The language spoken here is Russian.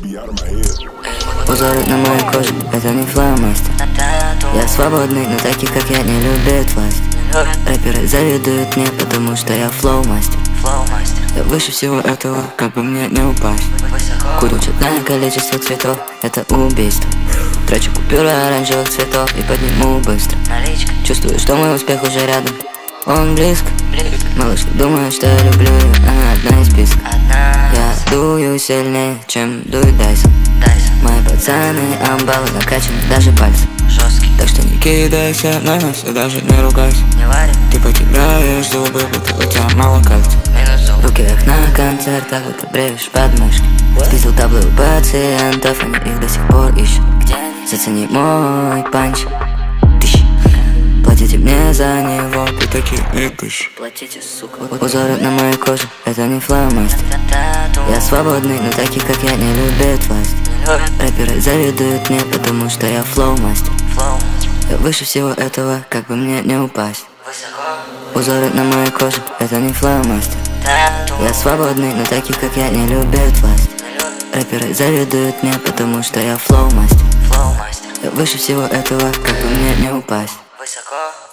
Узоры на моей коже, это не фломастер. Я свободный, но таких как я не любит власть. Рэперы завидуют мне, потому что я флоу-мастер. Я выше всего этого, как бы мне не упасть. Курю четное количество цветов, это убийство. Трачу купюры оранжевых цветов и подниму быстро. Чувствую, что мой успех уже рядом, он близко. Малышка думает, что я люблю ее, она одна из списка. Я дую сильнее, чем дует Дайсон. Мои пацаны амбалы накачаны, даже пальцы жесткие. Так что не кидайся на нас и даже не ругайся. Ты потеряешь зубы, будто у тебя мало кальция. Руки вверх на концертах, будто бреешь подмышки. Спиздил таблы у пациентов, они их до сих пор ищут. Зацени мой панч. Платите мне за него, ты такие не пишешь. Платите, сука. Узоры на моей коже, это не фломастер. Я свободный, но таких как я не любит власть. Рэперы завидуют мне, потому что я флоу-мастер. Я выше всего этого, как бы мне не упасть. Узоры на моей коже, это не фломастер. Я свободный, но таких как я не любит власть. Рэперы завидуют мне, потому что я флоу-мастер. Я выше всего этого, как бы мне не упасть. Высоко.